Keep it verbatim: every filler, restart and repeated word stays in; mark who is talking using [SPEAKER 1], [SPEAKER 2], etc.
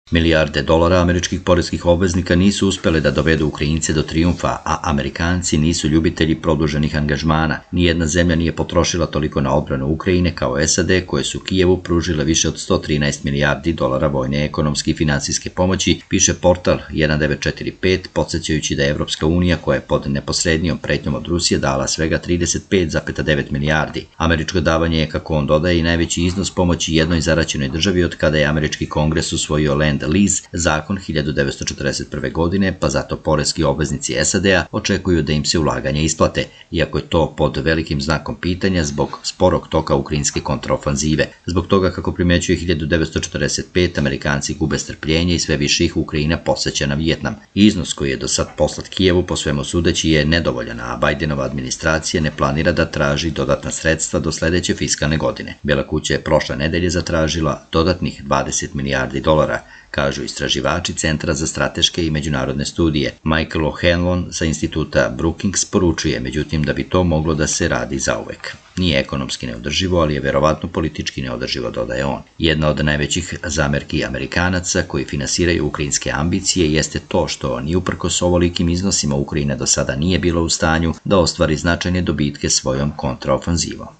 [SPEAKER 1] Milijarde dolara američkih poreskih obveznika nisu uspele da dovedu Ukrajince do trijumfa, a Amerikanci nisu ljubitelji produženih angažmana. Nijedna zemlja nije potrošila toliko na odbranu Ukrajine kao S A D, koje su Kijevu pružile više od sto trinaest milijardi dolara vojne, ekonomske i finansijske pomoći, piše portal jedan devet četiri pet, podsjećajući da je Evropska unija, koja je pod neposrednijom pretnjom od Rusije, dala svega trideset pet zarez devet milijardi. Američko davanje je, kako on dodaje, i najveći iznos pomoći jednoj zaraćenoj državi od kada je američki kongres usvojio Land Lease zakon hiljadu devetsto četrdeset prve. godine, pa zato poreski obveznici S A D-a očekuju da im se ulaganja isplate, iako je to pod velikim znakom pitanja zbog sporog toka ukrajinske kontraofanzive. Zbog toga, kako primećuje hiljadu devetsto četrdeset pete, Amerikanci gube strpljenje i sve više ih Ukrajina podseća na Vijetnam. Iznos koji je do sad poslat Kijevu, po svemu sudeći, je nedovoljan, a Bajdenova administracija ne planira da traži dodatna sredstva do sledeće fiskalne godine. Bela kuća je prošle nedelje zatražila dodatnih dvadeset milijardi dolara, kažu istraživači Centra za strateške i međunarodne studije. Michael O'Hanlon sa instituta Brookings poručuje, međutim, da bi to moglo da se radi zauvek. Nije ekonomski neodrživo, ali je verovatno politički neodrživo, dodaje on. Jedna od najvećih zamerki Amerikanaca koji finansiraju ukrajinske ambicije jeste to što ni uprkos ovolikim iznosima Ukrajina do sada nije bila u stanju da ostvari značajne dobitke svojom kontraofanzivom.